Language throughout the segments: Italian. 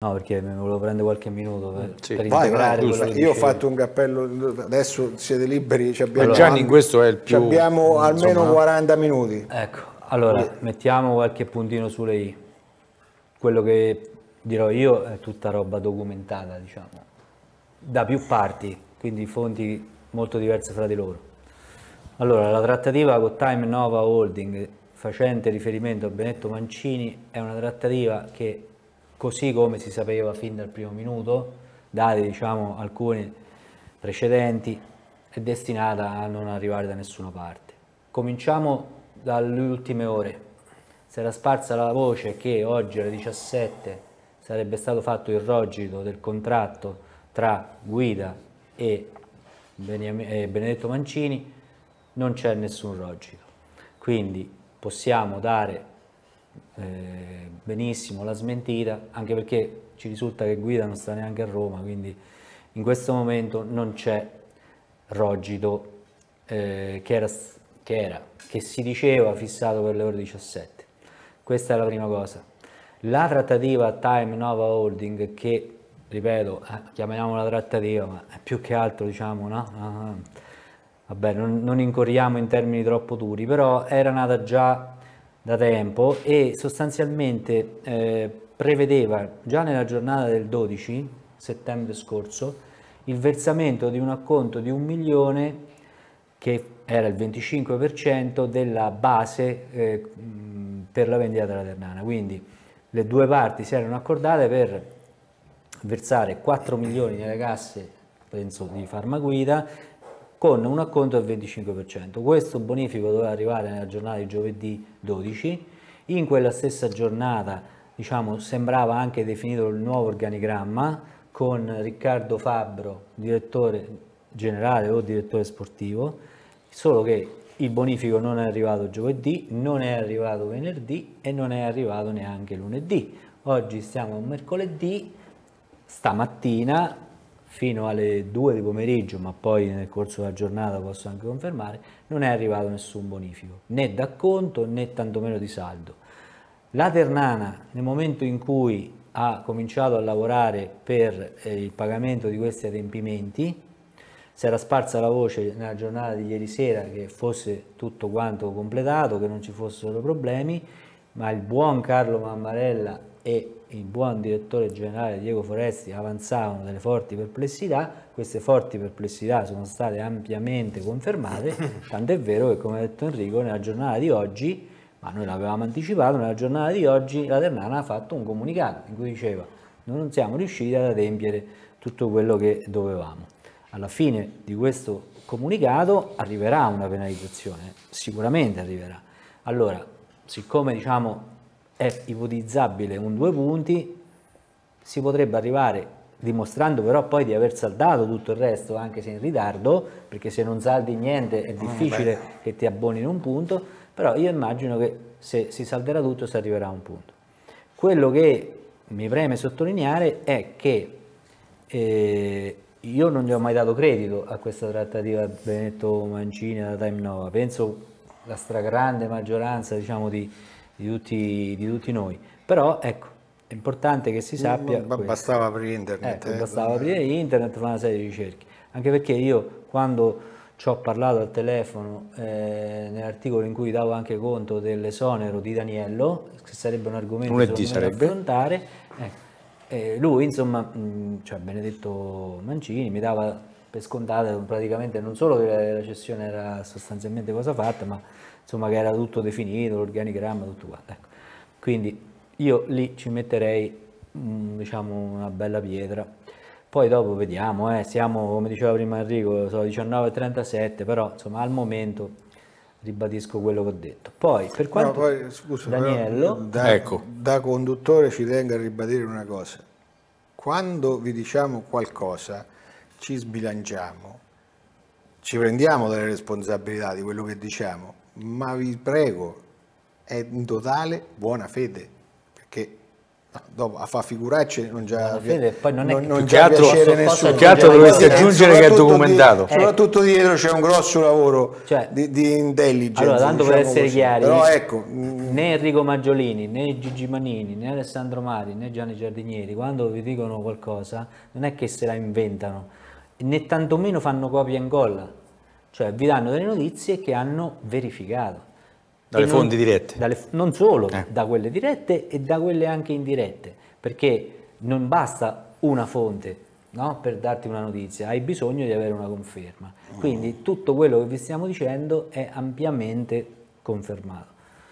No, perché mi volevo prendere qualche minuto per Vai, integrare quello che io ho dicevi. fatto un cappello, adesso siete liberi, Gianni questo è il più... abbiamo almeno insomma, 40 minuti. Ecco, allora, mettiamo qualche puntino sulle i. Quello che dirò io è tutta roba documentata, diciamo, da più parti, quindi fonti molto diverse fra di loro. Allora, la trattativa con Time Nova Holding, facente riferimento a Benedetto Mancini, è una trattativa che, così come si sapeva fin dal primo minuto, dati diciamo alcuni precedenti, è destinata a non arrivare da nessuna parte. Cominciamo dalle ultime ore. Si era sparsa la voce che oggi alle 17 sarebbe stato fatto il rogito del contratto tra Guida e Benedetto Mancini. Non c'è nessun rogito, quindi possiamo dare benissimo la smentita, anche perché ci risulta che Guida non sta neanche a Roma, quindi in questo momento non c'è rogito che si diceva fissato per le ore 17. Questa è la prima cosa. La trattativa Time Nova Holding, che ripeto, chiamiamola trattativa, ma è più che altro diciamo no? Vabbè, non incorriamo in termini troppo duri, però era nata già da tempo e sostanzialmente prevedeva già nella giornata del 12 settembre scorso il versamento di un acconto di 1 milione che era il 25% della base per la vendita della Ternana. Quindi le due parti si erano accordate per versare 4 milioni nelle casse, penso, di Farmaguida, con un acconto del 25%. Questo bonifico doveva arrivare nella giornata di giovedì 12, in quella stessa giornata diciamo, sembrava anche definito il nuovo organigramma con Riccardo Fabbro, direttore generale o direttore sportivo, solo che il bonifico non è arrivato giovedì, non è arrivato venerdì e non è arrivato neanche lunedì. Oggi siamo a mercoledì, stamattina fino alle 2 di pomeriggio, ma poi nel corso della giornata posso anche confermare, non è arrivato nessun bonifico, né d'acconto né tantomeno di saldo. La Ternana, nel momento in cui ha cominciato a lavorare per il pagamento di questi adempimenti, si era sparsa la voce nella giornata di ieri sera che fosse tutto quanto completato, che non ci fossero problemi, ma il buon Carlo Mammarella e il buon direttore generale Diego Foresti avanzavano delle forti perplessità. Queste forti perplessità sono state ampiamente confermate, tant'è vero che, come ha detto Enrico, nella giornata di oggi, ma noi l'avevamo anticipato, nella giornata di oggi la Ternana ha fatto un comunicato in cui diceva non siamo riusciti ad adempiere tutto quello che dovevamo. Alla fine di questo comunicato arriverà una penalizzazione, sicuramente arriverà. Allora, siccome diciamo è ipotizzabile un 2 punti, si potrebbe arrivare, dimostrando però poi di aver saldato tutto il resto, anche se in ritardo, perché se non saldi niente è difficile che ti abbonino un punto, però io immagino che se si salderà tutto si arriverà a un punto. Quello che mi preme sottolineare è che io non gli ho mai dato credito a questa trattativa Benedetto Mancini da Time Nova, penso la stragrande maggioranza diciamo di tutti noi, però ecco, è importante che si sappia bastava aprire internet, bastava aprire internet, fare una serie di ricerche, anche perché io quando ci ho parlato al telefono nell'articolo in cui davo anche conto dell'esonero di Daniello, che sarebbe un argomento da affrontare, lui insomma, cioè Benedetto Mancini mi dava per scontato praticamente non solo che la cessione era sostanzialmente cosa fatta, ma insomma che era tutto definito, l'organigramma, tutto quanto. Ecco. Quindi io lì ci metterei diciamo una bella pietra. Poi dopo vediamo, siamo, come diceva prima Enrico, sono 19:37, però insomma al momento ribadisco quello che ho detto. Poi per quanto scusa, Daniello, da conduttore ci tengo a ribadire una cosa: quando vi diciamo qualcosa ci sbilanciamo, ci prendiamo delle responsabilità di quello che diciamo, ma vi prego, è in totale buona fede, perché Dopo a fa figuracce non già poi non è che non che già altro, piacere nessuno. che altro dovresti aggiungere che è documentato. Soprattutto dietro c'è un grosso lavoro Cioè, di intelligence. allora, tanto per essere chiari, però ecco, né Enrico Maggiolini, né Gigi Manini, né Alessandro Mari, né Gianni Giardinieri, quando vi dicono qualcosa, non è che se la inventano, né tantomeno fanno copia e incolla, cioè vi danno delle notizie che hanno verificato. Dalle fonti dirette. Non solo, da quelle dirette e da quelle anche indirette, perché non basta una fonte, no, per darti una notizia, hai bisogno di avere una conferma. Quindi tutto quello che vi stiamo dicendo è ampiamente confermato.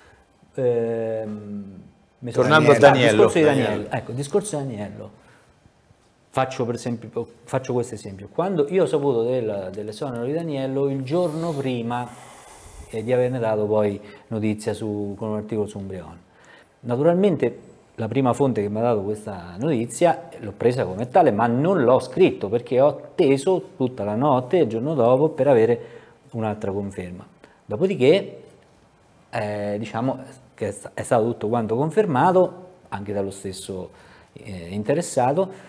Tornando a Daniello. Discorso di Daniello. Ecco, discorso di Daniello. Faccio questo esempio. Quando io ho saputo dell'esonero di Daniello il giorno prima di averne dato poi notizia con un articolo su Umbreon. Naturalmente la prima fonte che mi ha dato questa notizia l'ho presa come tale, ma non l'ho scritto perché ho atteso tutta la notte e il giorno dopo per avere un'altra conferma. Dopodiché diciamo che è stato tutto quanto confermato anche dallo stesso interessato.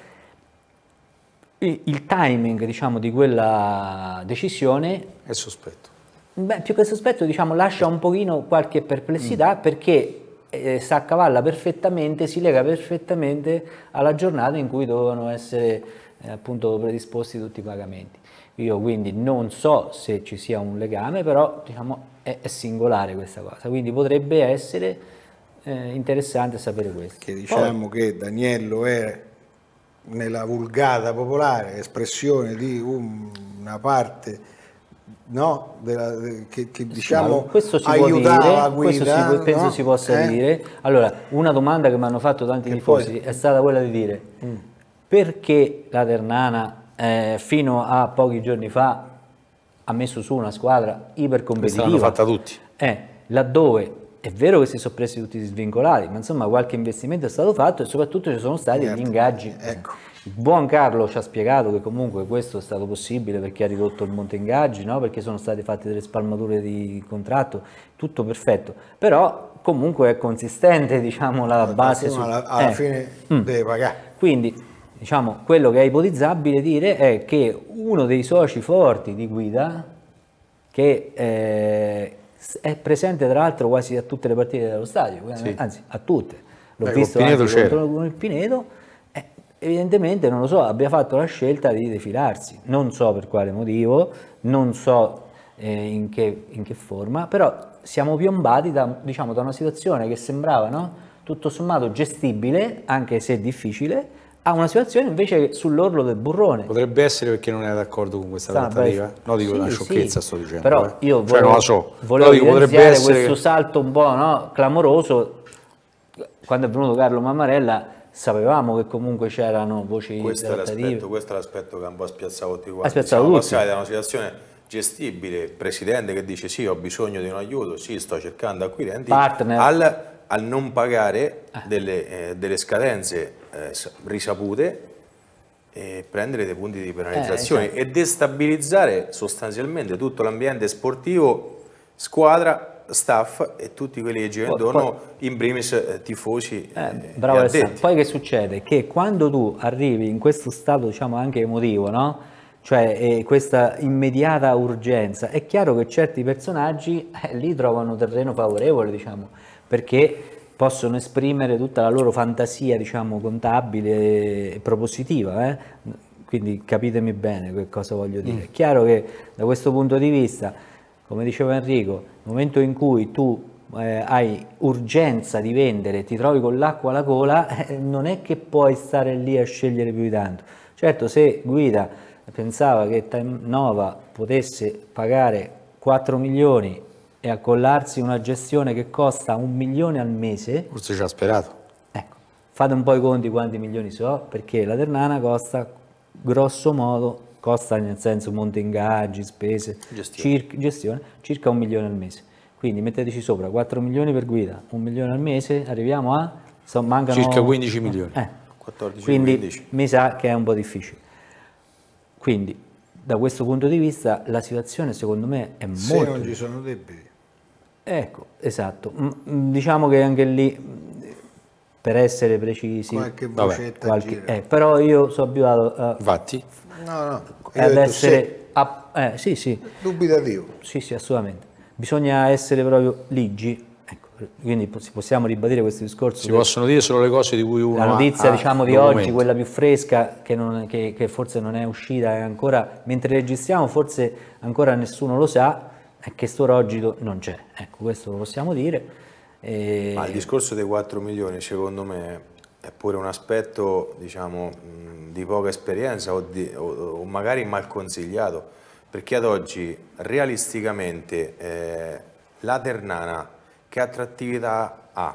Il timing, diciamo, di quella decisione È sospetto. beh, più che sospetto, diciamo, lascia un pochino qualche perplessità perché si accavalla perfettamente, si lega perfettamente alla giornata in cui dovevano essere appunto predisposti tutti i pagamenti. Io quindi non so se ci sia un legame, però diciamo è singolare questa cosa, quindi potrebbe essere interessante sapere questo. che diciamo che Daniello è nella vulgata popolare espressione di una parte, no, che diciamo questo si aiutava può dire, Guida, penso no? si possa dire. Allora, una domanda che mi hanno fatto tanti tifosi è stata quella di dire perché la Ternana fino a pochi giorni fa ha messo su una squadra ipercompetitiva. L'hanno fatta tutti. Laddove è vero che si sono presi tutti svincolati, ma insomma qualche investimento è stato fatto e soprattutto ci sono stati degli ingaggi. Ecco. Il buon Carlo ci ha spiegato che comunque questo è stato possibile perché ha ridotto il monte ingaggi, no? Perché sono state fatte delle spalmature di contratto, tutto perfetto, però comunque è consistente, diciamo, la base. Alla fine deve pagare. Quindi, diciamo, quello che è ipotizzabile dire è che uno dei soci forti di Guida, che è presente tra l'altro quasi a tutte le partite dello stadio, anzi a tutte, l'ho visto anche con il Pineto, evidentemente, non lo so, abbia fatto la scelta di defilarsi, non so per quale motivo, non so in che forma, però siamo piombati diciamo, da una situazione che sembrava, no, tutto sommato gestibile, anche se difficile, a una situazione invece sull'orlo del burrone. Potrebbe essere perché non è d'accordo con questa trattativa? No, dico una sciocchezza, sto dicendo. Però io cioè, non la so. volevo evidenziare essere questo salto un po', no, clamoroso. Quando è venuto Carlo Mammarella sapevamo che comunque c'erano voci trattative. Questo è l'aspetto che un po' spiazzavo tutti quanti. Siamo passati da una situazione gestibile, il presidente che dice sì, ho bisogno di un aiuto, sì, sto cercando acquirenti, partner, al non pagare delle scadenze risapute e prendere dei punti di penalizzazione e destabilizzare sostanzialmente tutto l'ambiente sportivo, squadra, staff e tutti quelli che girano intorno, in primis tifosi bravo Alessandro. Poi che succede? Che quando tu arrivi in questo stato, diciamo, anche emotivo, no? Cioè questa immediata urgenza, è chiaro che certi personaggi lì trovano terreno favorevole, diciamo, perché possono esprimere tutta la loro fantasia, diciamo, contabile e propositiva, quindi capitemi bene che cosa voglio dire. È chiaro che da questo punto di vista, come diceva Enrico, nel momento in cui tu hai urgenza di vendere, ti trovi con l'acqua alla gola, non è che puoi stare lì a scegliere più di tanto. Certo, se Guida pensava che Time Nova potesse pagare 4 milioni e accollarsi una gestione che costa 1 milione al mese, forse ci ha sperato. Ecco, fate un po' i conti quanti milioni so, perché la Ternana costa, grosso modo, costa nel senso monte ingaggi, spese, gestione, circa 1 milione al mese. Quindi metteteci sopra 4 milioni per Guida, 1 milione al mese, arriviamo a... mancano, circa 15 milioni. 14, quindi 15. Mi sa che è un po' difficile. Quindi, da questo punto di vista, la situazione secondo me è molto... Se non ci sono debiti. Ecco, esatto. Diciamo che anche lì per essere precisi, qualche vocetta però io sono abituato ad essere sì. dubitativo. Sì, assolutamente. Bisogna essere proprio ligi. Ecco, quindi possiamo ribadire questo discorso. Si possono dire solo le cose di cui uno la notizia diciamo di documento. oggi, quella più fresca, che forse non è uscita, è ancora, mentre registriamo forse ancora nessuno lo sa, è che sto Rogido non c'è. Ecco, questo lo possiamo dire. Ma il discorso dei 4 milioni secondo me è pure un aspetto diciamo di poca esperienza o magari mal consigliato, perché ad oggi realisticamente la Ternana che attrattività ha?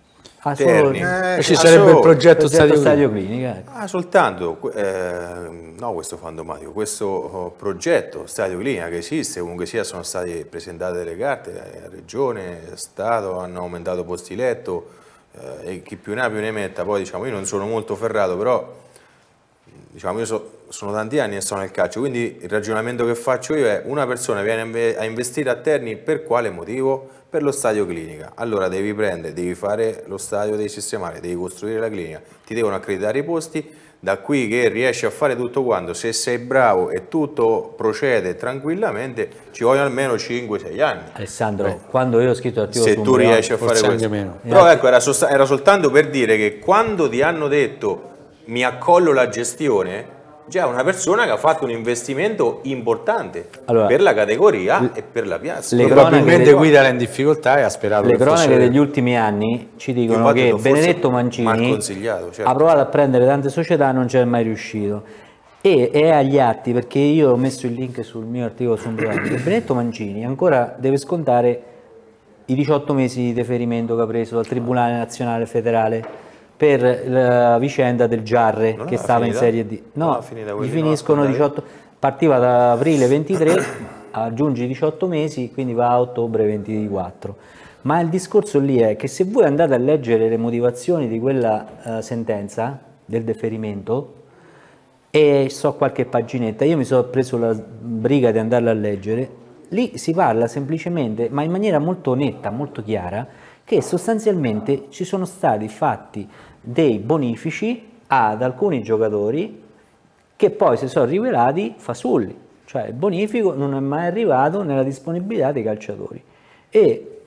Terni. Ci sarebbe il progetto Stadio Clinica. Soltanto, no, questo fantomatico, questo progetto Stadio Clinica che esiste, comunque sia sono state presentate delle carte, Regione, Stato, hanno aumentato posti letto e chi più ne ha più ne metta. Poi diciamo io non sono molto ferrato, però diciamo io sono tanti anni che sono nel calcio, quindi il ragionamento che faccio io è: una persona viene a investire a Terni per quale motivo? Per lo Stadio Clinica. Allora devi fare lo stadio, devi sistemare, devi costruire la clinica, ti devono accreditare i posti, da qui che riesci a fare tutto quanto, se sei bravo e tutto procede tranquillamente, ci vogliono almeno 5-6 anni. Alessandro, quando io ho scritto l'articolo se tu riesci a fare questo. Però ecco, era soltanto per dire che quando ti hanno detto mi accollo la gestione, già una persona che ha fatto un investimento importante per la categoria e per la piazza. Probabilmente Guida era in difficoltà e ha sperato. Le cronache degli ultimi anni ci dicono che Benedetto Mancini ha provato a prendere tante società e non c'è mai riuscito. E è agli atti, perché io ho messo il link sul mio articolo su Benedetto Mancini ancora deve scontare i 18 mesi di deferimento che ha preso dal Tribunale Nazionale Federale per la vicenda del Giarre che stava in Serie D. No, gli finiscono 18, partiva da aprile 23, aggiungi 18 mesi, quindi va a ottobre 24. Ma il discorso lì è che se voi andate a leggere le motivazioni di quella sentenza del deferimento, e so qualche paginetta, io mi sono preso la briga di andarla a leggere, lì si parla semplicemente, ma in maniera molto netta, molto chiara, che sostanzialmente ci sono stati fatti dei bonifici ad alcuni giocatori che poi si sono rivelati fasulli, cioè il bonifico non è mai arrivato nella disponibilità dei calciatori e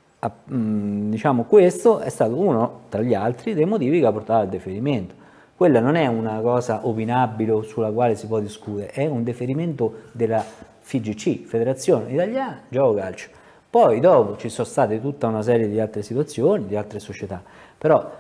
diciamo questo è stato uno tra gli altri dei motivi che ha portato al deferimento. Quella non è una cosa opinabile sulla quale si può discutere, è un deferimento della FIGC, Federazione Italiana Gioco Calcio. Poi dopo ci sono state tutta una serie di altre situazioni, di altre società, però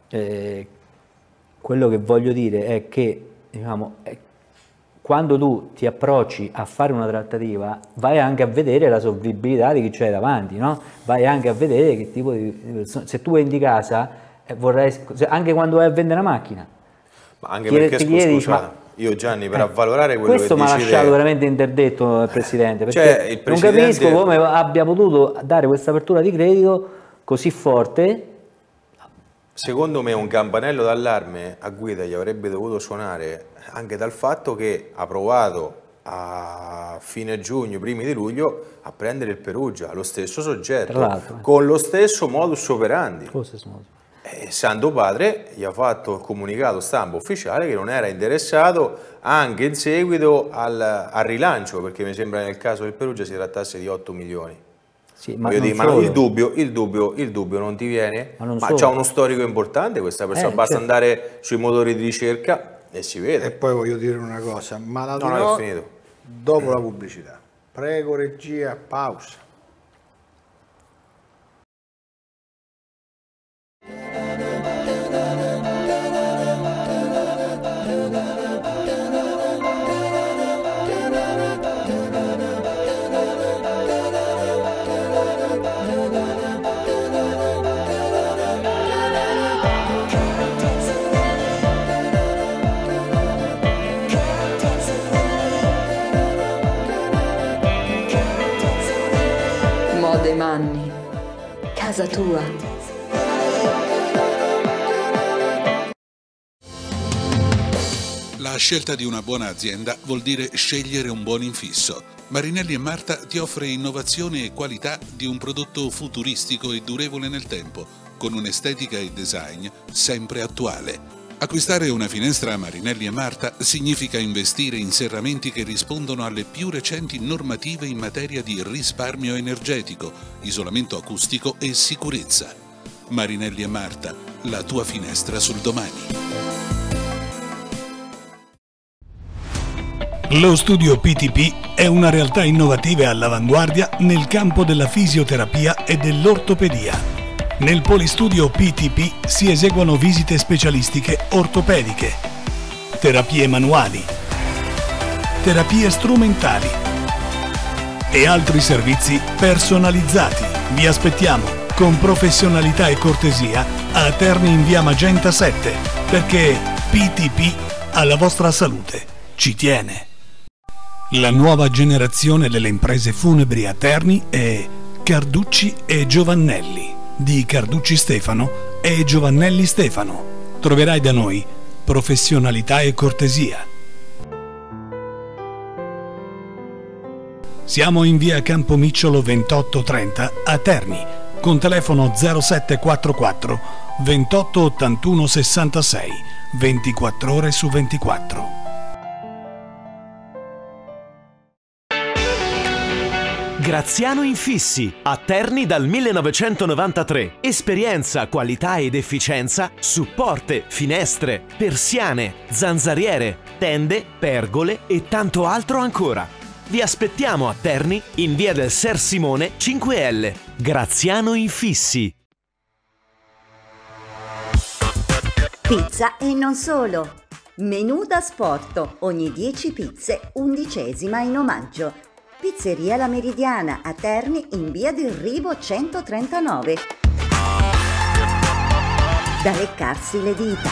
quello che voglio dire è che diciamo, quando tu ti approcci a fare una trattativa vai anche a vedere la solvibilità di chi c'è davanti, no? Vai anche a vedere che tipo di persone. Se tu vendi casa vorrei, anche quando vai a vendere una macchina, ma anche perché scusate, io Gianni per avvalorare quello questo che mi ha lasciato veramente interdetto il Presidente, perché il Presidente non capisco come abbia potuto dare questa apertura di credito così forte. Secondo me un campanello d'allarme a Guida gli avrebbe dovuto suonare anche dal fatto che ha provato a fine giugno, primi di luglio, a prendere il Perugia, lo stesso soggetto, con lo stesso modus operandi. Santo Padre gli ha fatto il comunicato stampa ufficiale che non era interessato anche in seguito al rilancio, perché mi sembra nel caso del Perugia si trattasse di 8 milioni. Sì, ma il dubbio non ti viene? Ma c'ha uno storico importante questa persona, basta andare sui motori di ricerca e si vede. E poi voglio dire una cosa, ma la dirò dopo la pubblicità. Prego regia, pausa. Manni, casa tua. La scelta di una buona azienda vuol dire scegliere un buon infisso. Marinelli & Marta ti offre innovazione e qualità di un prodotto futuristico e durevole nel tempo. con un'estetica e design sempre attuale. Acquistare una finestra Marinelli e Marta significa investire in serramenti che rispondono alle più recenti normative in materia di risparmio energetico, isolamento acustico e sicurezza. Marinelli e Marta, la tua finestra sul domani. Lo studio PTP è una realtà innovativa e all'avanguardia nel campo della fisioterapia e dell'ortopedia. Nel Polistudio PTP si eseguono visite specialistiche ortopediche, terapie manuali, terapie strumentali e altri servizi personalizzati. Vi aspettiamo con professionalità e cortesia a Terni in via Magenta 7, perché PTP alla vostra salute ci tiene. La nuova generazione delle imprese funebri a Terni è Carducci e Giovannelli, di Carducci Stefano e Giovannelli Stefano. Troverai da noi professionalità e cortesia. Siamo in via Campomicciolo 2830 a Terni, con telefono 0744 28 81 66, 24 ore su 24. Graziano Infissi, a Terni dal 1993. Esperienza, qualità ed efficienza su porte, finestre, persiane, zanzariere, tende, pergole e tanto altro ancora. Vi aspettiamo a Terni in via del Ser Simone 5L. Graziano Infissi. Pizza e non solo. Menù da sporto, ogni 10 pizze, 11ª in omaggio. Pizzeria La Meridiana a Terni in via del Rivo 139. Da leccarsi le dita.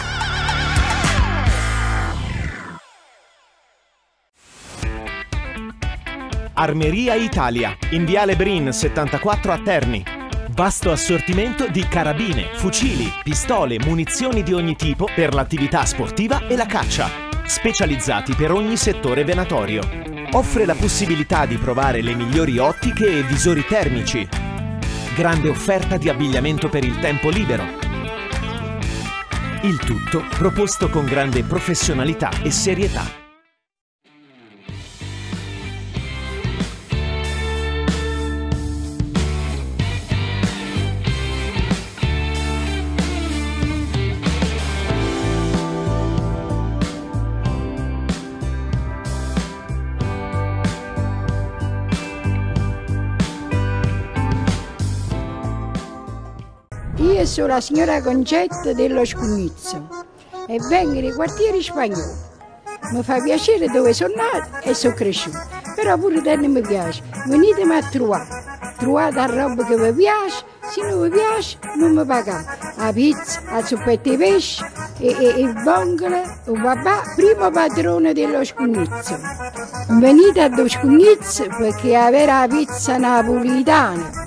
Armeria Italia, in viale Brin 74 a Terni. Vasto assortimento di carabine, fucili, pistole, munizioni di ogni tipo per l'attività sportiva e la caccia. Specializzati per ogni settore venatorio. Offre la possibilità di provare le migliori ottiche e visori termici. Grande offerta di abbigliamento per il tempo libero. Il tutto proposto con grande professionalità e serietà. Io sono la signora Concetta dello Scugnizzo e vengo dai quartieri spagnoli. Mi fa piacere dove sono nata e sono cresciuta, però pure te non mi piace. Venitemi a trovare, trovate la roba che vi piace, se non vi piace non mi pagate. La pizza, la zuppetta di pesce e il bongole, il papà, primo padrone dello Scugnizzo. Venite allo Scugnizzo perché avere la pizza napolitana.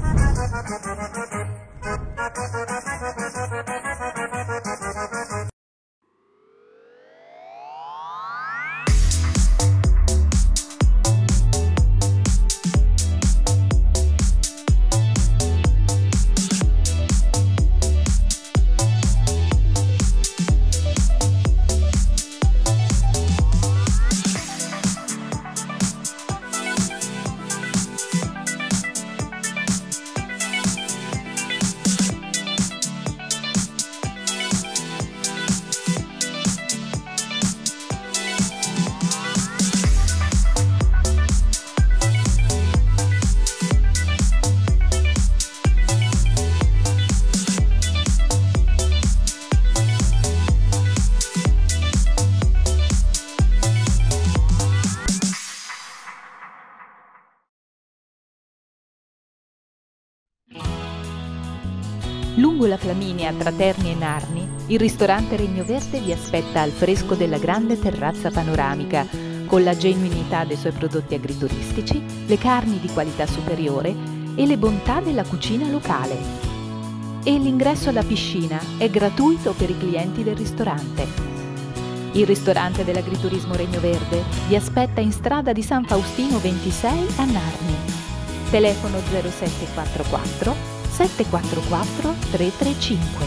Lungo la Flaminia tra Terni e Narni, il ristorante Regno Verde vi aspetta al fresco della grande terrazza panoramica, con la genuinità dei suoi prodotti agrituristici, le carni di qualità superiore e le bontà della cucina locale. E l'ingresso alla piscina è gratuito per i clienti del ristorante. Il ristorante dell'agriturismo Regno Verde vi aspetta in strada di San Faustino 26 a Narni. Telefono 0744 744 335.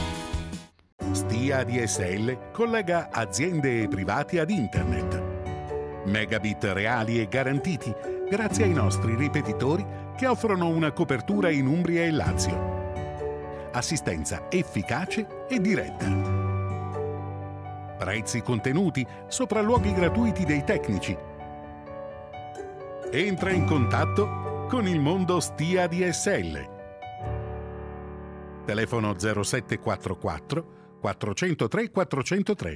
Stia DSL collega aziende e privati ad internet. Megabit reali e garantiti grazie ai nostri ripetitori che offrono una copertura in Umbria e Lazio. Assistenza efficace e diretta. Prezzi contenuti, sopralluoghi gratuiti dei tecnici. Entra in contatto con il mondo Stia DSL. Telefono 0744 403 403.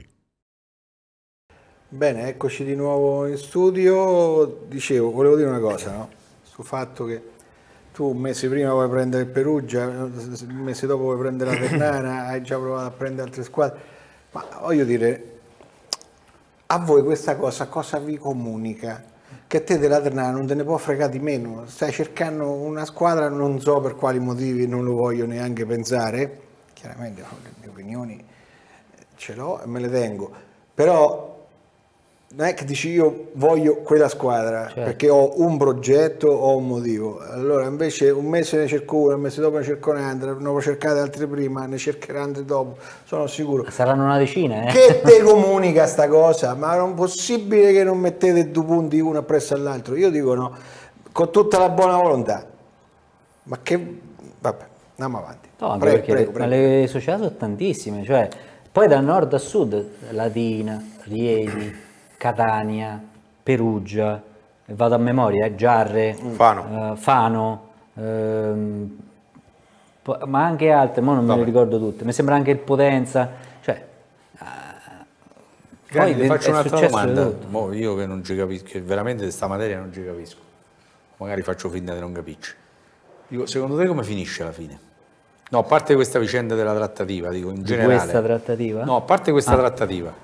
Bene, eccoci di nuovo in studio. Dicevo, volevo dire una cosa, no? Sul fatto che tu un mese prima vuoi prendere il Perugia, un mese dopo vuoi prendere la Ternana, hai già provato a prendere altre squadre, ma voglio dire, a voi questa cosa vi comunica? Che a te della Ternana non te ne può fregare di meno, stai cercando una squadra, non so per quali motivi, non lo voglio neanche pensare, chiaramente le opinioni ce l'ho e me le tengo, però non è che dici io voglio quella squadra, certo, perché ho un progetto, ho un motivo. Allora invece un mese ne cerco una, un mese dopo ne cerco un'altra, ne ho cercate altre prima, ne cercherò altre dopo, sono sicuro. Saranno una decina, Che te comunica sta cosa? Ma non è possibile che non mettete due punti uno appresso all'altro. Io dico no, con tutta la buona volontà. Ma che... vabbè, andiamo avanti. No, prego. Ma le società sono tantissime, cioè poi da nord a sud, Latina, Rieti, Catania, Perugia, vado a memoria, Giarre, Fano, ma anche altre, ma non me le ricordo tutte, mi sembra anche il Potenza, cioè poi ti faccio un'altra domanda, io che non ci capisco, che veramente questa materia non ci capisco, magari faccio finta di non capirci. Dico, secondo te come finisce alla fine? No, a parte questa vicenda della trattativa, dico in generale. Questa trattativa? No, a parte questa trattativa.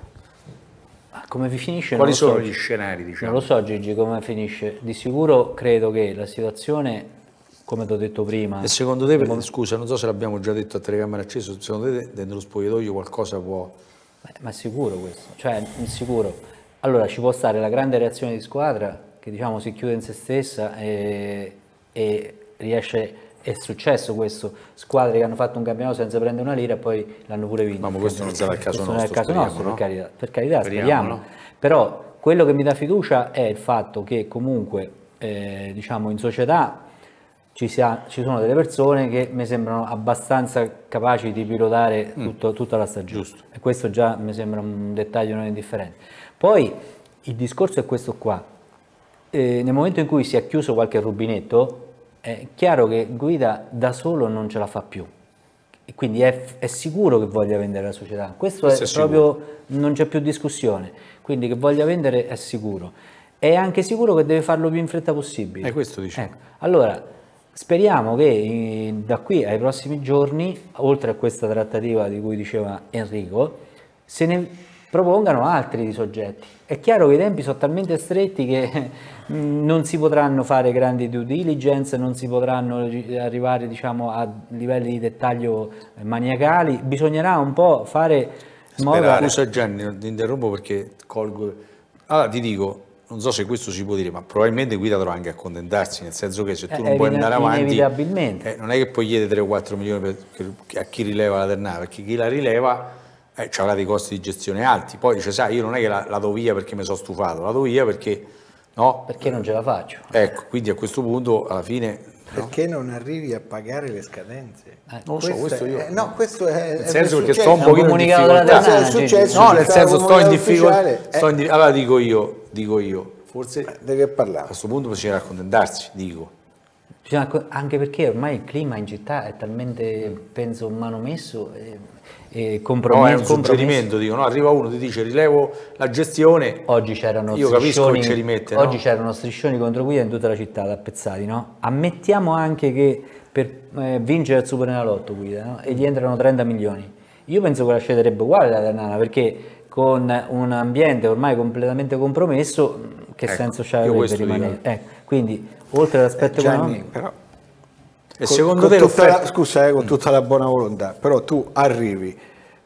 Come finisce? Quali sono gli scenari, diciamo? Non lo so, Gigi, come finisce. Di sicuro credo che la situazione, come ti ho detto prima... E secondo te, scusa, non so se l'abbiamo già detto a telecamera accesa, secondo te nello spogliatoio qualcosa può... Ma è sicuro questo, cioè è sicuro. Allora ci può stare la grande reazione di squadra che diciamo si chiude in se stessa e riesce... È successo questo, squadre che hanno fatto un campionato senza prendere una lira e poi l'hanno pure vinto. Ma questo non sarà il caso nostro, non è il caso nostro, no? per carità, speriamo. No? Però quello che mi dà fiducia è il fatto che comunque diciamo in società ci sono delle persone che mi sembrano abbastanza capaci di pilotare tutta la stagione. Giusto. E questo già mi sembra un dettaglio non indifferente. Poi il discorso è questo qua. Nel momento in cui si è chiuso qualche rubinetto, è chiaro che Guida da solo non ce la fa più e quindi è sicuro che voglia vendere la società, questo è proprio, non c'è più discussione, quindi che voglia vendere è sicuro, è anche sicuro che deve farlo più in fretta possibile. Questo diciamo. Ecco. Allora speriamo che da qui ai prossimi giorni, oltre a questa trattativa di cui diceva Enrico, se ne propongano altri di soggetti. È chiaro che i tempi sono talmente stretti che non si potranno fare grandi due diligence, non si potranno arrivare diciamo, a livelli di dettaglio maniacali, bisognerà un po' fare in modo... Scusa Gianni, ti interrompo perché colgo... Allora ti dico, non so se questo si può dire, ma probabilmente Guida dovrà anche accontentarsi, nel senso che se tu non puoi andare avanti... Inevitabilmente. Non è che puoi chiedere 3 o 4 milioni a chi rileva la Ternana, perché chi la rileva... ci avrà dei costi di gestione alti, poi dice sai io non è che la do via perché mi sono stufato, la do via perché no? Perché non ce la faccio. Ecco, quindi a questo punto alla fine... Perché non arrivi a pagare le scadenze? Non lo so, questo io... no, questo è... Nel senso perché sto un pochino in difficoltà. È successo, no, nel senso sto in difficoltà. Allora dico io, forse... Di che parlare? A questo punto bisogna accontentarsi, dico. Anche perché ormai il clima in città è talmente, penso, manomesso e compromesso. No, è un suggerimento, dico, no? Arriva uno, ti dice rilevo la gestione, oggi c'erano io capisco che ci rimette. Oggi c'erano striscioni contro Guida in tutta la città, tappezzati, no? Ammettiamo anche che per vincere il Superenalotto Guida, no? E gli entrano 30 milioni. Io penso che la sceglierebbe uguale la Ternana, perché con un ambiente ormai completamente compromesso, che senso c'avrebbe per rimanere? Quindi, oltre all'aspetto economico... Però, e secondo te scusa, con tutta la buona volontà, però tu arrivi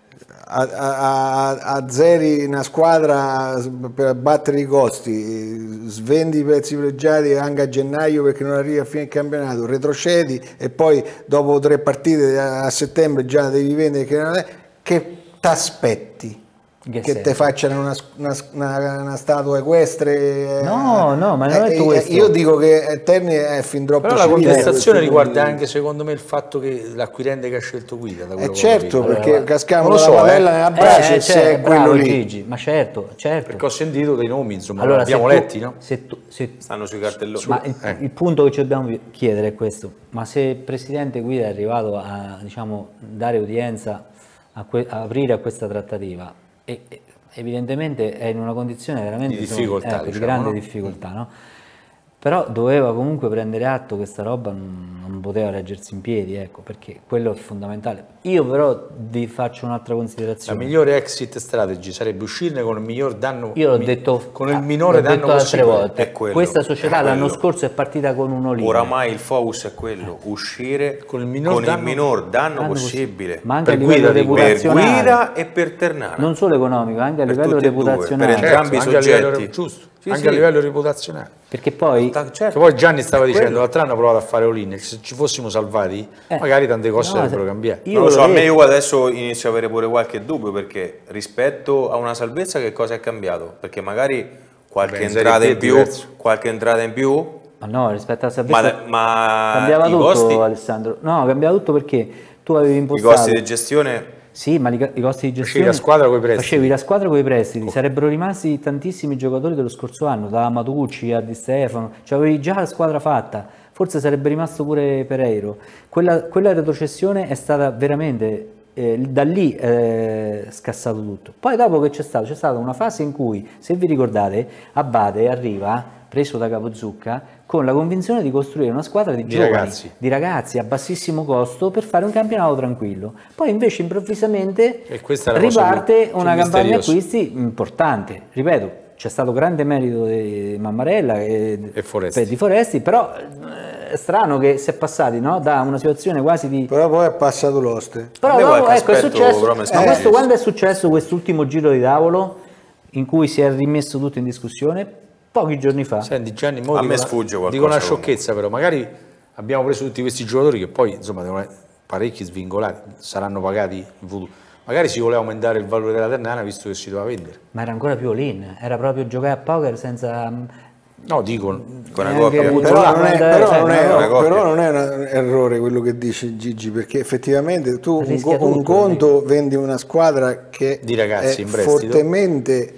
azzeri una squadra per abbattere i costi, svendi i pezzi pregiati anche a gennaio perché non arrivi a fine campionato, retrocedi e poi dopo 3 partite a settembre già devi vendere, che t'aspetti? Che ti facciano una statua equestre? No, ma non è detto questo. Io dico che Terni è fin troppo civile. Però la contestazione riguarda anche, secondo me, il fatto che l'acquirente che ha scelto Guida. Certo, perché cascavano la padella nella brace se è quello lì. Gigi, ma certo. Perché ho sentito dei nomi, insomma, allora, abbiamo letti, no? Stanno sui cartelloni. Ma il punto che ci dobbiamo chiedere è questo: ma se il presidente Guida è arrivato a, diciamo, dare udienza, a aprire a questa trattativa, e evidentemente è in una condizione veramente di difficoltà, di grande difficoltà, no? Però doveva comunque prendere atto che questa roba non poteva reggersi in piedi, ecco, perché quello è fondamentale. Io però vi faccio un'altra considerazione. La migliore exit strategy sarebbe uscirne con il miglior danno, io l'ho detto, con il minore danno altre volte. È quello, questa società l'anno scorso è partita con un all-in. Oramai il focus è quello, uscire con il minor danno possibile, ma anche a livello reputazionale, per Guida e per Ternana, non solo economico, anche a livello reputazionale, per entrambi i soggetti, giusto, anche a livello reputazionale. Perché poi, poi Gianni stava dicendo l'altro anno ha provato a fare all-in, se ci fossimo salvati magari tante cose sarebbero cambiate. Non lo so, a me io adesso inizio a avere pure qualche dubbio, perché rispetto a una salvezza che cosa è cambiato? Perché magari qualche entrata in più, ma no, rispetto alla salvezza ma cambiava tutto, costi, Alessandro. No, cambiava tutto perché tu avevi impostato i costi di gestione. Sì, ma i costi di gestione, facevi la squadra con i prestiti, sarebbero rimasti tantissimi giocatori dello scorso anno, da Matucci a Di Stefano, cioè avevi già la squadra fatta, forse sarebbe rimasto pure Pereiro. Quella retrocessione è stata veramente, da lì scassato tutto. Poi dopo che c'è stata una fase in cui, se vi ricordate, Abate arriva preso da Capozzucca con la convinzione di costruire una squadra di giovani, di ragazzi a bassissimo costo per fare un campionato tranquillo. Poi invece improvvisamente riparte una campagna acquisti importante. Ripeto, c'è stato grande merito di Mammarella e di Foresti, però è strano che si è passati, no? Da una situazione quasi di... Però poi è passato l'Oste. Però dopo, ecco, è successo, questo, quando è successo quest'ultimo giro di tavolo in cui si è rimesso tutto in discussione? Pochi giorni fa. Senti Gianni, a me sfugge qualcosa. Dico una sciocchezza, però magari abbiamo preso tutti questi giocatori che poi insomma devono essere parecchi svingolati, saranno pagati in futuro. Magari si voleva aumentare il valore della Ternana visto che si doveva vendere. Ma era ancora più all-in, era proprio giocare a poker senza... No, dico... Però non è un errore quello che dice Gigi, perché effettivamente tu un conto vendi una squadra che di ragazzi è fortemente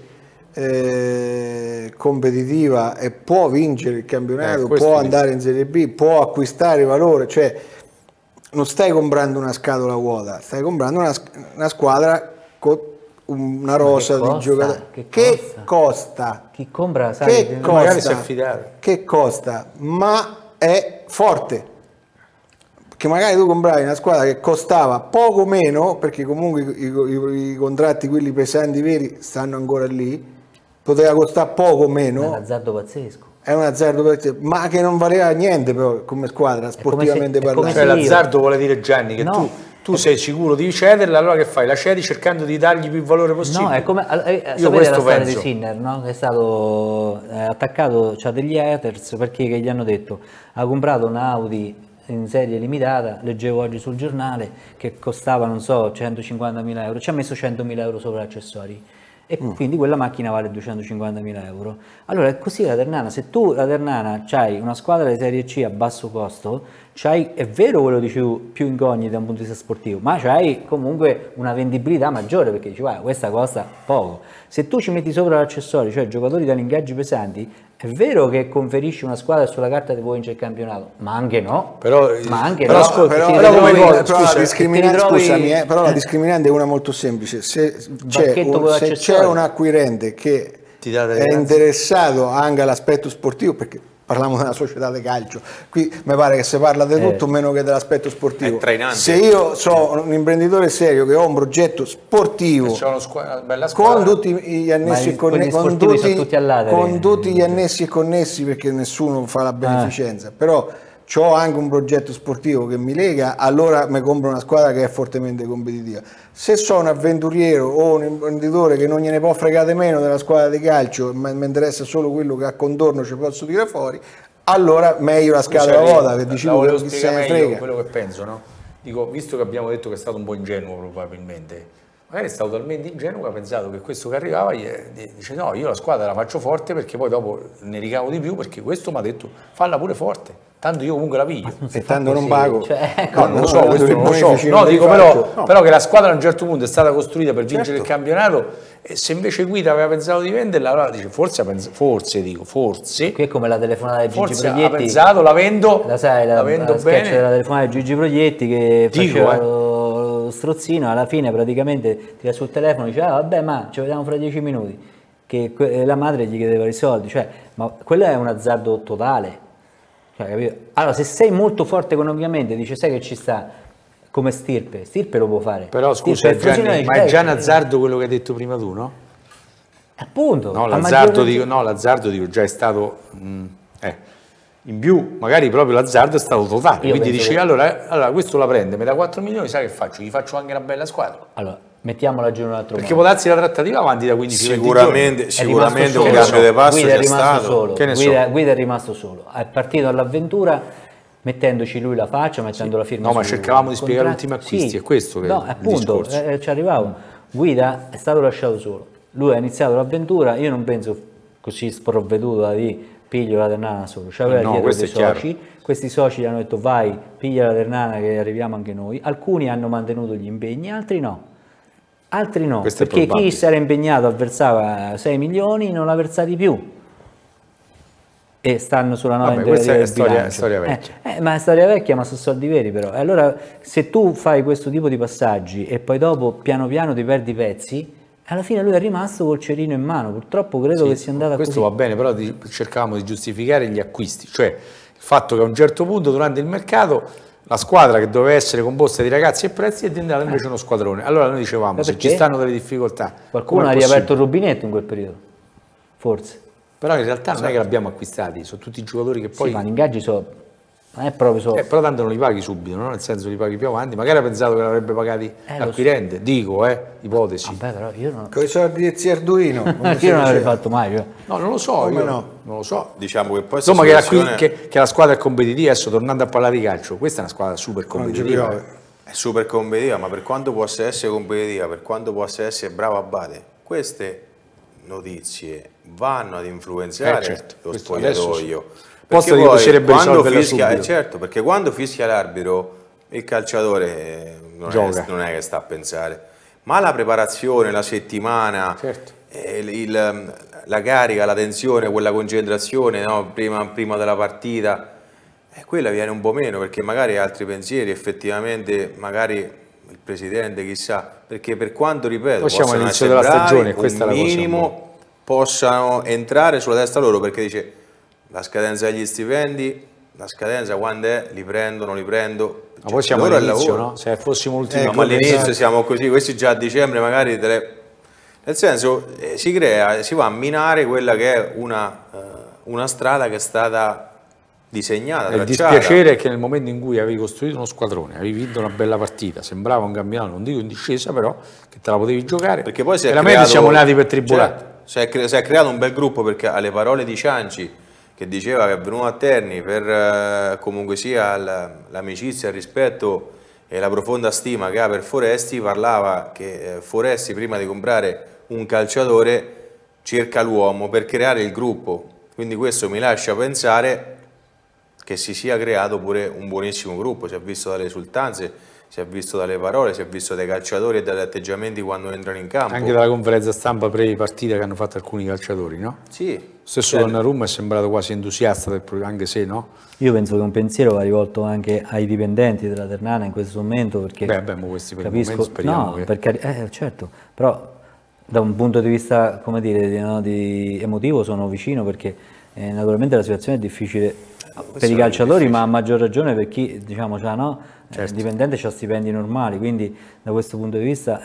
competitiva e può vincere il campionato, può andare in Serie B, può acquistare valore, cioè non stai comprando una scatola vuota, stai comprando una squadra con una rosa di giocatori. Che costa? Chi compra sa che costa, magari si è affidato. Che costa, ma è forte. Che magari tu compravi una squadra che costava poco meno, perché comunque i contratti, quelli pesanti veri, stanno ancora lì, poteva costare poco meno. È un azzardo pazzesco. È un azzardo pazzesco, ma che non valeva niente però come squadra, sportivamente parlando. Cioè l'azzardo vuole dire, Gianni, che tu sei sicuro di cederla, allora che fai? La cedi cercando di dargli più valore possibile? No, è come, sapete la storia di Sinner, no? Che è stato attaccato, cioè degli haters, perché che gli hanno detto, ha comprato una Audi in serie limitata, leggevo oggi sul giornale, che costava, non so, 150.000 euro, ci ha messo 100.000 euro sopra accessori. E quindi quella macchina vale 250.000 euro. Allora è così la Ternana, se tu la Ternana c'hai una squadra di Serie C a basso costo, c'hai, è vero quello dici tu, più incognite da un punto di vista sportivo, ma c'hai comunque una vendibilità maggiore, perché dici guarda, questa costa poco. Se tu ci metti sopra l'accessorio, cioè giocatori da ingaggi pesanti, è vero che conferisci una squadra sulla carta che può vincere il campionato, ma anche no. Però la discriminante è una molto semplice. Se c'è un acquirente che è interessato anche all'aspetto sportivo, perché parliamo della società di calcio, qui mi pare che si parla di tutto meno che dell'aspetto sportivo. Se io sono un imprenditore serio che ho un progetto sportivo con tutti gli annessi e connessi, perché nessuno fa la beneficenza, però ho anche un progetto sportivo che mi lega, allora mi compro una squadra che è fortemente competitiva. Se sono un avventuriero o un imprenditore che non gliene può fregare meno della squadra di calcio, ma mi interessa solo quello che a contorno ci posso tirare fuori, allora meglio la scatola vuota, che dici tu, chi se ne frega. Quello che penso, no? Dico, visto che abbiamo detto che è stato un po' ingenuo probabilmente, magari è stato talmente ingenuo che ha pensato che questo che arrivava dice no, io la squadra la faccio forte perché poi dopo ne ricavo di più, perché questo mi ha detto falla pure forte, tanto io comunque la piglio. E tanto non pago. Cioè, no, non lo so, questo non lo so. No, dico però che la squadra a un certo punto è stata costruita per vincere il campionato, e se invece Guida aveva pensato di venderla, allora dice forse qui è come la telefonata di Gigi Proietti, ha pensato, la vendo, la sai, la vendo bene. C'era la telefonata di Gigi Proietti che faceva lo strozzino, alla fine praticamente tira sul telefono e dice vabbè, ma ci vediamo fra 10 minuti, che la madre gli chiedeva i soldi, cioè, ma quello è un azzardo totale, cioè, capito? Allora se sei molto forte economicamente, dice sai che ci sta come stirpe lo può fare. Però scusa Gianni, ma è già un azzardo quello che hai detto prima tu, no? Appunto. No, l'azzardo dico già è stato in più, magari proprio l'azzardo è stato totale. Quindi dici allora questo la prende, mi dà 4 milioni, sai che faccio? Gli faccio anche una bella squadra. Allora, mettiamola giù in un altro perché può darsi la trattativa avanti da 15 sicuramente un cambio di passo c'è stato. Guida è rimasto solo, è partito all'avventura mettendoci lui la faccia, mettendo la firma. No, ma cercavamo di spiegare l'ultimo acquisti, è questo che no, appunto, ci arrivavo. Guida è stato lasciato solo, lui ha iniziato l'avventura, io non penso così sprovveduto da dire piglio la Ternana solo, c'aveva dietro dei soci, questi soci gli hanno detto vai, piglia la Ternana che arriviamo anche noi, alcuni hanno mantenuto gli impegni, altri no, perché chi si era impegnato versava 6 milioni non l'ha versati più. E stanno sulla nuova questa è storia vecchia. Ma è storia vecchia, ma sono soldi veri però. E allora se tu fai questo tipo di passaggi e poi dopo piano piano ti perdi i pezzi, alla fine lui è rimasto col cerino in mano. Purtroppo credo che sia andata questo così. Va bene, però cercavamo di giustificare gli acquisti, cioè il fatto che a un certo punto durante il mercato la squadra che doveva essere composta di ragazzi e prezzi è diventata invece uno squadrone. Allora noi dicevamo, se ci stanno delle difficoltà, qualcuno ha riaperto il rubinetto in quel periodo, forse. Però in realtà non è che l'abbiamo acquistati, sono tutti giocatori che poi... Sì, ma gli ingaggi non è proprio però tanto non li paghi subito, no? Nel senso li paghi più avanti, magari ha pensato che l'avrebbe pagati l'acquirente, so. Dico, ipotesi. Vabbè, però io non... Con i soldi di zio Arduino. Io non l'avrei fatto mai. No, non lo so, non lo so. Diciamo che poi insomma che la squadra è competitiva, adesso tornando a parlare di calcio, questa è una squadra super competitiva. È super competitiva, ma per quanto possa essere competitiva, per quanto possa essere brava Abate, queste notizie vanno ad influenzare lo spogliatoio. Posso dire piacerebbe risolverla subito. Certo, perché quando fischia l'arbitro il calciatore non è che sta a pensare, ma la preparazione, la settimana, la carica, la tensione, quella concentrazione, no? prima della partita, quella viene un po' meno, perché magari altri pensieri, effettivamente magari il presidente, chissà, perché per quanto, ripeto, siamo all'inizio della stagione, questa un minimo possano entrare sulla testa loro, perché dice la scadenza degli stipendi, la scadenza quando è, li prendo, non li prendo. Ma poi siamo all'inizio, no? Se fossimo l'ultimo. Ma all'inizio siamo così, questi già a dicembre magari nel senso si va a minare quella che è una strada che è stata disegnata. Il dispiacere è che nel momento in cui avevi costruito uno squadrone, avevi vinto una bella partita, sembrava un campionato, non dico in discesa, però che te la potevi giocare, perché poi veramente siamo nati per tribolare. Si è creato un bel gruppo, perché alle parole di Cianci, che diceva che è venuto a Terni per comunque sia l'amicizia, il rispetto e la profonda stima che ha per Foresti, parlava che Foresti prima di comprare un calciatore cerca l'uomo per creare il gruppo, quindi questo mi lascia pensare che si sia creato pure un buonissimo gruppo, si è visto dalle esultanze, si è visto dalle parole, si è visto dai calciatori e dagli atteggiamenti quando entrano in campo. Anche dalla conferenza stampa pre-partita che hanno fatto alcuni calciatori, no? Sì. Stesso Donnarumma è sembrato quasi entusiasta, anche se no? Io penso che un pensiero va rivolto anche ai dipendenti della Ternana in questo momento, perché questi per capisco, il momento speriamo che... perché, certo, però da un punto di vista, come dire, di emotivo sono vicino, perché naturalmente la situazione è difficile per i calciatori, ma a maggior ragione per chi, diciamo, il dipendente ha stipendi normali, quindi da questo punto di vista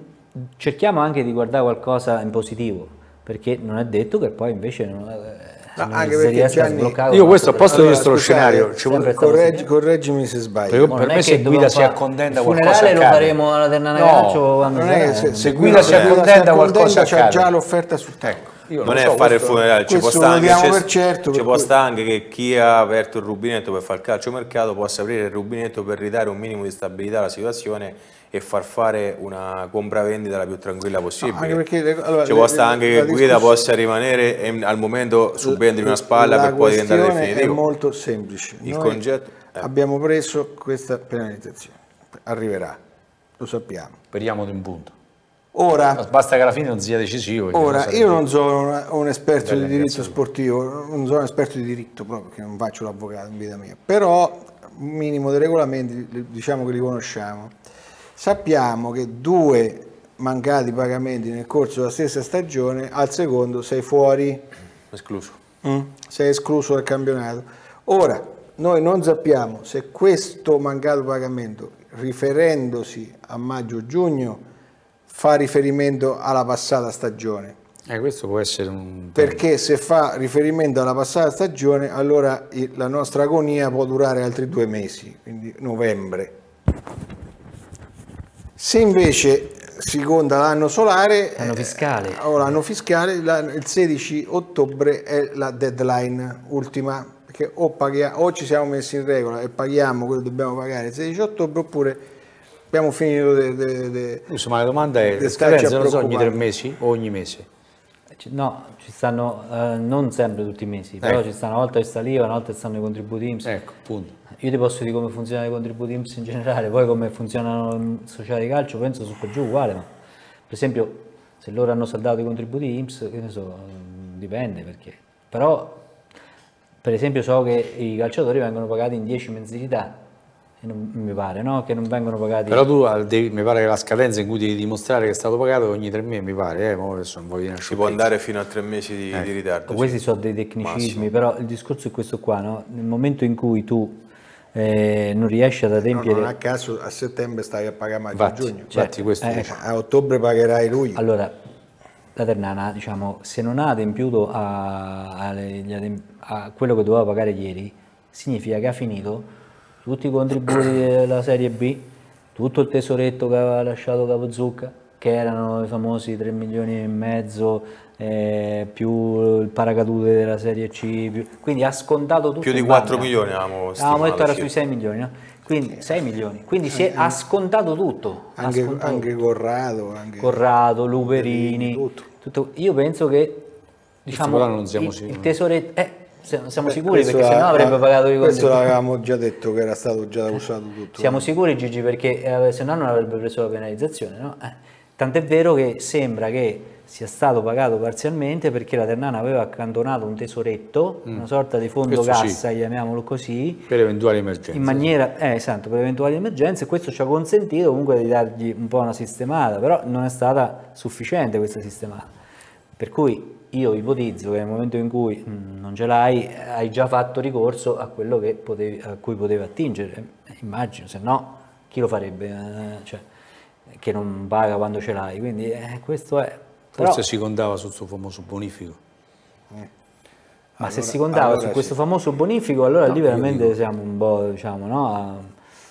cerchiamo anche di guardare qualcosa in positivo, perché non è detto che poi invece anche perché Gianni, io questo a posto di questo scenario correggimi se sbaglio. Per me se Guida si accontenta qualcosa accade. Il funerale lo faremo alla Ternana Calcio quando se Guida si accontenta qualcosa accade. C'ha già l'offerta sul tavolo. Non è fare il funerale, ci può stare anche che chi ha aperto il rubinetto per fare il calciomercato possa aprire il rubinetto per ridare un minimo di stabilità alla situazione e far fare una compravendita la più tranquilla possibile. Ci può stare anche che Guida possa rimanere e al momento subentri una spalla per poi diventare definitivo. È molto semplice. Il concetto abbiamo preso questa penalizzazione, arriverà, lo sappiamo. Speriamo di un punto. Ora, basta che alla fine non sia decisivo. Ora, io non sono un esperto di diritto sportivo, non sono un esperto di diritto proprio perché non faccio l'avvocato in vita mia, però un minimo dei regolamenti diciamo che li conosciamo. Sappiamo che 2 mancati pagamenti nel corso della stessa stagione, al secondo sei fuori, escluso. Sei escluso dal campionato. Ora, noi non sappiamo se questo mancato pagamento, riferendosi a maggio-giugno, fa riferimento alla passata stagione. Questo può essere un... Perché se fa riferimento alla passata stagione, allora la nostra agonia può durare altri 2 mesi, quindi novembre. Se invece si conta l'anno solare, l'anno fiscale, il 16 ottobre è la deadline ultima, perché o ci siamo messi in regola e paghiamo quello che dobbiamo pagare il 16 ottobre, oppure abbiamo finito Insomma, la domanda è, le scadenze non sono ogni 3 mesi o ogni mese? No, ci stanno non sempre tutti i mesi, però ci stanno una volta che sta l'IVA, una volta che stanno i contributi INPS. Ecco, appunto. Io ti posso dire come funzionano i contributi INPS in generale, poi come funzionano i sociali di calcio, penso su per giù uguale, ma per esempio se loro hanno saldato i contributi INPS, che ne so, dipende perché. Però per esempio so che i calciatori vengono pagati in 10 mensilità. Mi pare, no? Che non vengono pagati. Però tu mi pare che la scadenza in cui devi dimostrare che è stato pagato ogni 3 mesi, mi pare, si può andare fino a 3 mesi di ritardo. Questi sono dei tecnicismi, però il discorso è questo qua, no? Nel momento in cui tu non riesci ad adempiere. Non a caso a settembre stai a pagare maggio-giugno. A ottobre pagherai luglio. Allora, la Ternana, diciamo, se non ha adempiuto a quello che doveva pagare ieri, significa che ha finito tutti i contributi della Serie B, tutto il tesoretto che aveva lasciato Capozucca, che erano i famosi 3,5 milioni, più il paracadute della Serie C, quindi ha scontato tutto. Più di 4 milioni avevamo detto era sui 6 milioni, no? Quindi 6 milioni, quindi ha scontato tutto. Anche Corrado, Luperini, tutto. Io penso che diciamo, il tesoretto... siamo sicuri perché sennò avrebbe pagato i contributi. Questo l'avevamo già detto che era stato già usato tutto. Siamo sicuri, Gigi, perché sennò non avrebbe preso la penalizzazione, no? Tant'è vero che sembra che sia stato pagato parzialmente perché la Ternana aveva accantonato un tesoretto, una sorta di fondo cassa, chiamiamolo così, per eventuali emergenze. In maniera, esatto, per eventuali emergenze, e questo ci ha consentito comunque di dargli un po' una sistemata, però non è stata sufficiente questa sistemata. Per cui io ipotizzo che nel momento in cui non ce l'hai, hai già fatto ricorso a quello che a cui potevi attingere, immagino, se no chi lo farebbe? Cioè, che non paga quando ce l'hai, quindi questo è... Forse però, si contava sul suo famoso bonifico. Ma allora, se si contava su questo famoso bonifico, allora lì veramente siamo un po', diciamo, no,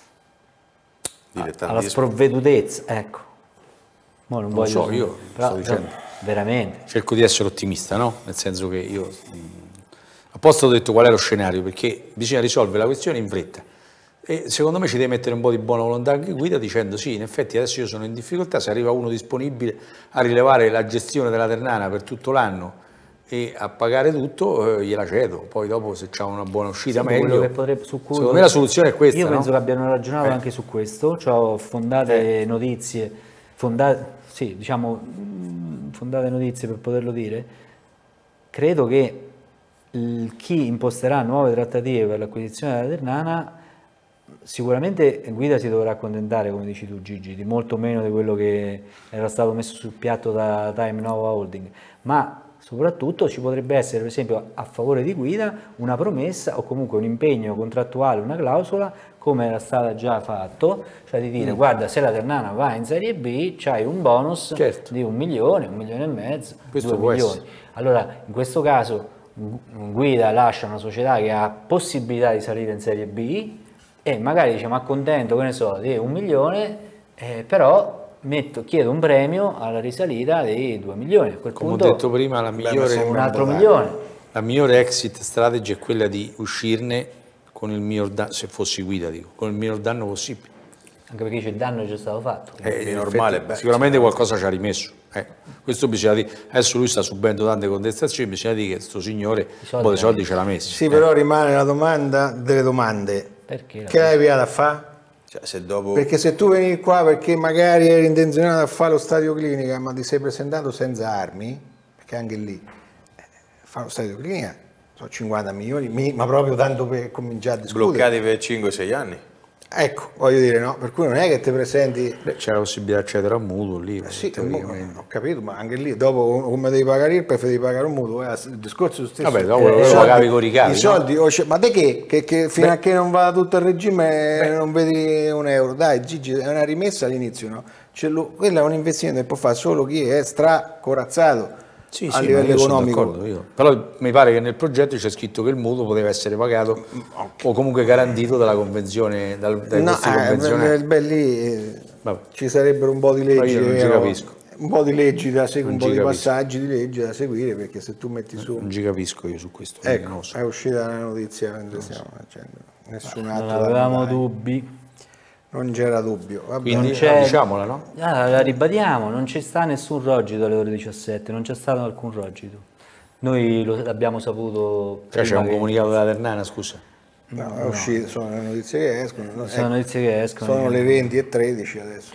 alla sprovvedutezza, ecco. Non lo so, io sto dicendo. Veramente. Cerco di essere ottimista, no? Nel senso che io apposta ho detto qual è lo scenario, perché bisogna risolvere la questione in fretta. E secondo me ci deve mettere un po' di buona volontà anche Guida dicendo sì, in effetti adesso io sono in difficoltà, se arriva uno disponibile a rilevare la gestione della Ternana per tutto l'anno e a pagare tutto, gliela cedo. Poi dopo se c'è una buona uscita meglio. Secondo me la soluzione è questa. Io penso che abbiano ragionato anche su questo, ho fondate notizie, sì, diciamo, fondate notizie per poterlo dire. Credo che chi imposterà nuove trattative per l'acquisizione della Ternana, sicuramente Guida si dovrà accontentare, come dici tu Gigi, di molto meno di quello che era stato messo sul piatto da Time Nova Holding, ma soprattutto ci potrebbe essere, per esempio, a favore di Guida una promessa o comunque un impegno contrattuale, una clausola, come era stata già fatto, cioè di dire guarda, se la Ternana va in Serie B c'hai un bonus di 1 milione, 1,5 milioni, 2 milioni. Allora, in questo caso Guida lascia una società che ha possibilità di salire in Serie B e magari dice: ma accontento, che ne so, di 1 milione, però chiedo un premio alla risalita di 2 milioni. A quel Come punto, ho detto prima, la migliore, un altro milione. La migliore exit strategy è quella di uscirne con il minor danno, se fossi Guida, dico, con il minor danno possibile. Anche perché il danno è già stato fatto. È normale. Sicuramente qualcosa ci ha rimesso. Questo bisogna dire. Adesso lui sta subendo tante contestazioni, bisogna dire che questo signore un po' di soldi ce l'ha messi. Sì, però rimane la domanda delle domande. Perché? Che l'hai pigliata a fare? Cioè, se dopo... Perché se tu veni qua perché magari eri intenzionato a fare lo stadio clinica, ma ti sei presentato senza armi, perché anche lì fare lo stadio clinica sono 50 milioni, ma proprio tanto per cominciare a discutere. Bloccati per 5-6 anni. Ecco, voglio dire, no, per cui non è che ti presenti... C'è la possibilità di accedere a un mutuo lì. Sì, ho capito, ma anche lì, dopo come devi pagare il devi pagare un mutuo, il discorso è lo stesso. Vabbè, dopo lo pagavi con i ricavi. I soldi, no? Ma te che fino a che non va tutto il regime non vedi un euro? Dai, Gigi, è una rimessa all'inizio, no? Quello è un investimento che può fare solo chi è stracorazzato. Sì, a livello economico. Però mi pare che nel progetto c'è scritto che il mutuo poteva essere pagato o comunque garantito dalla convenzione, dai costi convenzionali. Lì ci sarebbero un po' di leggi, non ci capisco. Un po' di leggi da seguire, un po' di passaggi di legge da seguire, perché se tu metti su... Non ci capisco io su questo. Ecco, è uscita la notizia mentre stiamo facendo. Nessun atto. Non avevamo dubbi. Non c'era dubbio. Vabbè. Quindi diciamola, no? La ribadiamo, non ci sta nessun rogito alle ore 17, non c'è stato alcun rogito. Noi l'abbiamo saputo. Cioè c'è un comunicato della Ternana, scusa? No, è uscito, sono le notizie che escono. Sono notizie che escono. Sono le 20:13 adesso.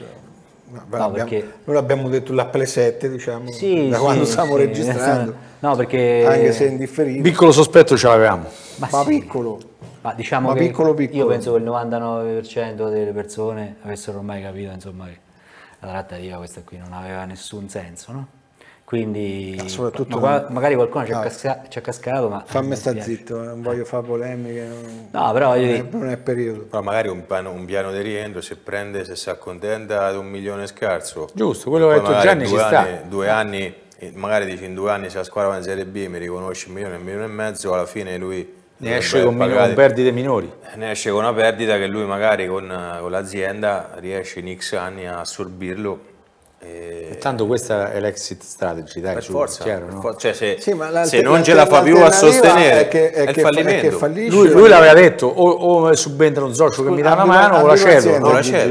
Noi l'abbiamo detto l'appelle 7, diciamo, sì, da quando stiamo registrando. No, perché... Anche se indifferito. Piccolo sospetto ce l'avevamo. Ma piccolo. Ma diciamo che piccolo. Io penso che il 99% delle persone avessero ormai capito, insomma, che la trattativa questa qui non aveva nessun senso, no? Quindi soprattutto magari qualcuno ci ha cascato, ma fammi sta zitto, non voglio fare polemiche, no, però non è periodo. Però magari un piano di rientro, se si accontenta di 1 milione scarso, giusto, quello che ha detto Gianni ci sta. 2 anni, magari dici in 2 anni se la squadra va in Serie B mi riconosce 1 milione e mezzo, alla fine lui ne esce con perdite minori. Ne esce con una perdita che lui magari con l'azienda riesce in X anni a assorbirlo. E tanto questa è l'exit strategy, dai, per forza, chiaro, no? Cioè se non ce la fa più a sostenere è il fallimento. Lui l'aveva detto, o subentra un socio che mi dà una mano o la cedo.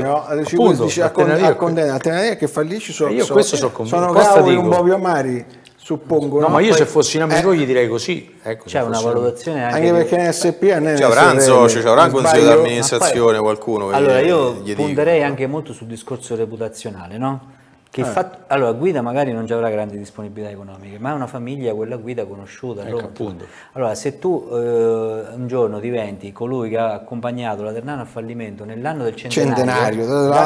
L'alternativa che fallisce sono cavoli un po' più amari. Suppongo, no, ma io se fossi in amico gli direi così. Ecco, c'è una valutazione anche perché in SPA c'è un consiglio di amministrazione, qualcuno. Allora io punterei anche molto sul discorso reputazionale, no? Che allora Guida magari non avrà grandi disponibilità economiche, ma è una famiglia, quella Guida conosciuta. Appunto. Allora se tu un giorno diventi colui che ha accompagnato la Ternana al fallimento nell'anno del centenario,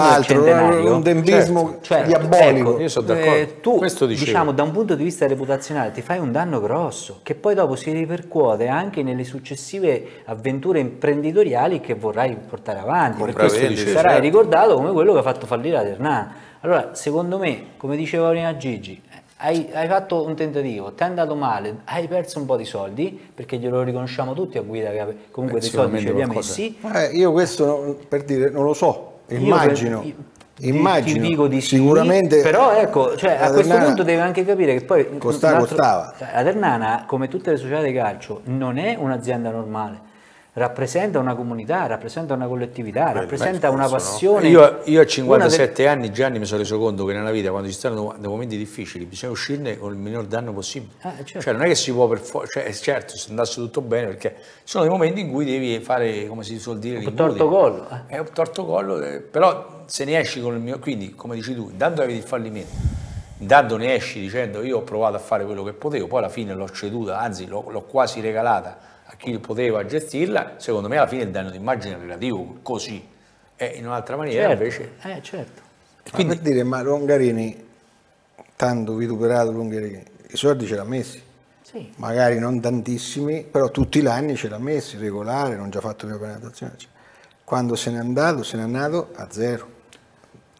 un tempismo diabolico. Ecco, io sono d'accordo. Tu questo diciamo da un punto di vista reputazionale ti fai un danno grosso, che poi dopo si ripercuote anche nelle successive avventure imprenditoriali che vorrai portare avanti. Per questo sarai ricordato come quello che ha fatto fallire la Ternana. Allora, secondo me, come diceva prima Gigi, hai fatto un tentativo, ti è andato male, hai perso un po' di soldi, perché glielo riconosciamo tutti a Guida che comunque dei soldi ce li ha messi. Io questo, per dire, non lo so, immagino. Ti dico di sì, sicuramente, però ecco, cioè, a questo punto deve anche capire che poi costava. La Ternana, come tutte le società di calcio, non è un'azienda normale. Rappresenta una comunità, rappresenta una collettività, rappresenta una passione. Io a 57 anni, Gianni, mi sono reso conto che nella vita, quando ci stanno dei momenti difficili, bisogna uscirne con il minor danno possibile. Certo. Cioè non è che si può per forza, certo, se andasse tutto bene, perché sono dei momenti in cui devi fare, come si suol dire, un torto collo. È un torto collo, però se ne esci con il mio, quindi come dici tu, intanto avevi il fallimento, intanto ne esci dicendo io ho provato a fare quello che potevo, poi alla fine l'ho ceduta, anzi l'ho quasi regalata a chi poteva gestirla. Secondo me alla fine il danno d'immagine è relativo, così, e in un'altra maniera invece. Certo. Quindi, per dire, ma Longarini, tanto vituperato Longarini, i soldi ce l'ha messi, sì. Magari non tantissimi, però tutti gli anni ce l'ha messi, regolare, non già fatto più penetrazione. Quando se n'è andato a zero.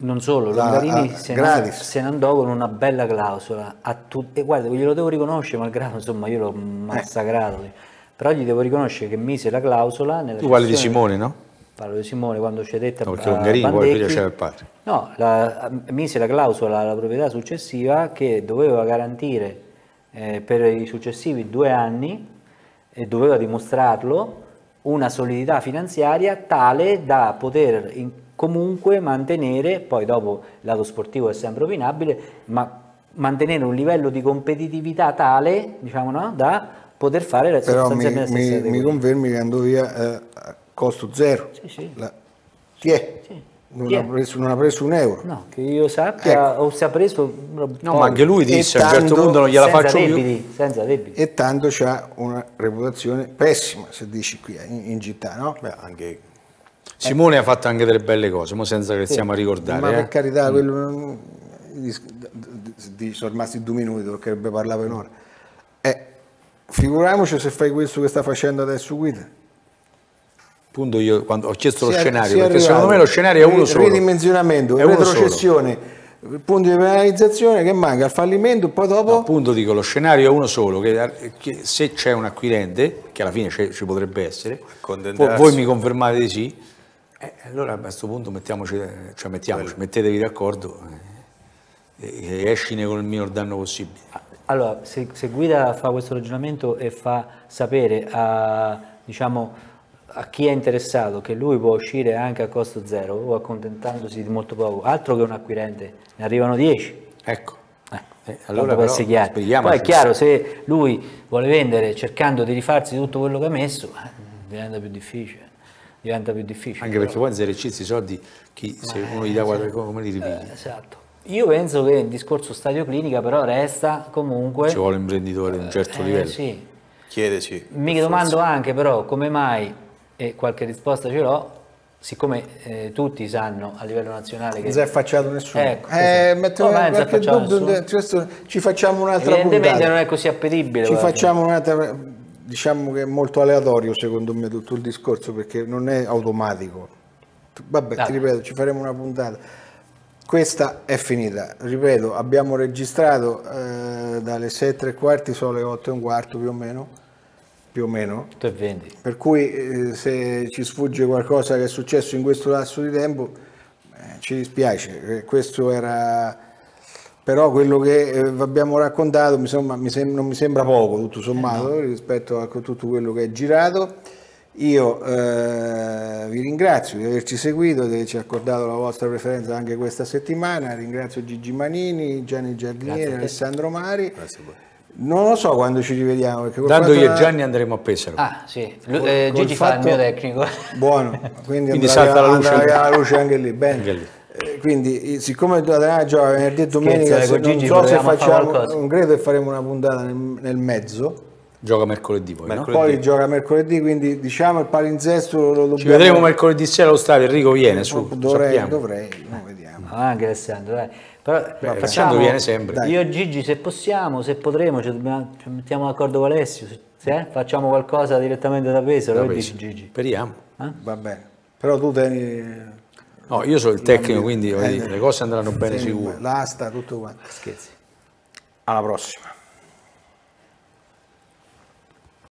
Non solo, Longarini se ne andò con una bella clausola. E guarda, glielo devo riconoscere, malgrado insomma io l'ho massacrato, però gli devo riconoscere che mise la clausola nella... Tu parli di Simone, no? Parlo di Simone quando cedette perché Longarini poi c'era il padre. No, mise la clausola alla proprietà successiva che doveva garantire per i successivi 2 anni e doveva dimostrarlo una solidità finanziaria tale da poter comunque mantenere, poi dopo il lato sportivo è sempre opinabile, ma mantenere un livello di competitività tale, diciamo, no, da poter fare la sostanzialmente la stessa categoria. Mi confermi che andò via a costo zero? Sì. Chi è? Sì. Non ha preso un euro. No, che io sappia, o si è preso... No, ma anche lui disse a un certo punto non gliela faccio più. Senza debiti. E tanto c'ha una reputazione pessima, se dici qui in città, no? Beh, anche... Simone ha fatto anche delle belle cose, ma senza che stiamo a ricordare. Ma per carità, quello... sono rimasti 2 minuti, perché parlava in ora. Figuriamoci se fai questo che sta facendo adesso Guida. Appunto io quando ho chiesto lo scenario, perché secondo me lo scenario è uno solo. Ridimensionamento, retrocessione, punti di penalizzazione, che manca il fallimento, poi dopo... No, appunto dico, lo scenario è uno solo, che se c'è un acquirente, che alla fine ci potrebbe essere, voi mi confermate di sì, allora a questo punto mettetevi d'accordo e escine con il minor danno possibile. Allora, se Guida fa questo ragionamento e fa sapere diciamo, a chi è interessato che lui può uscire anche a costo zero o accontentandosi di molto poco, altro che un acquirente, ne arrivano 10. Ecco. Allora però, poi è chiaro, se lui vuole vendere cercando di rifarsi tutto quello che ha messo, diventa più difficile. Anche perché poi in Serie C questi soldi, se uno gli dà come li ripiglia? Esatto. Io penso che il discorso stadio clinica però resta comunque... Ci vuole un imprenditore di un certo livello. Sì. Chiedeci. Mi domando anche però come mai, e qualche risposta ce l'ho, siccome tutti sanno a livello nazionale che... Non si è affacciato nessuno. Ecco, qualche dubbio, ci facciamo un'altra puntata. Evidentemente non è così appetibile. Ci facciamo un'altra, diciamo che è molto aleatorio secondo me tutto il discorso, perché non è automatico. Vabbè, ti ripeto, ci faremo una puntata. Questa è finita, ripeto, abbiamo registrato dalle 6:15, sono le 8:15 più o meno. 8:20. Per cui se ci sfugge qualcosa che è successo in questo lasso di tempo, ci dispiace. Questo era, però quello che abbiamo raccontato non mi sembra poco, tutto sommato, rispetto a tutto quello che è girato. Io vi ringrazio di averci seguito, di averci accordato la vostra preferenza anche questa settimana. Ringrazio Gigi Manini, Gianni Giardinieri, Alessandro Mari. Non lo so quando ci rivediamo. Tanto io e Gianni andremo a Pesaro. Ah sì, Gigi fa il mio tecnico. Buono, quindi salta la luce anche lì. Bene. Anche lì. Quindi siccome Adriana gioca venerdì e domenica, non so se facciamo, non credo che faremo una puntata nel mezzo. Gioca mercoledì poi, no? Poi gioca mercoledì, quindi diciamo il palinsesto lo dobbiamo... Ci vedremo mercoledì sera allo stadio, Enrico viene su, dovrei, no, vediamo. Anche Alessandro, dai. Però Alessandro viene sempre. Dai. Io e Gigi, se possiamo, se potremo, ci mettiamo d'accordo con Alessio, facciamo qualcosa direttamente da Pesaro, che dici Gigi? Speriamo. Va bene, però tu tieni... No, io sono il tecnico, quindi le cose andranno bene sicuro. L'asta, tutto quanto. Scherzi. Alla prossima.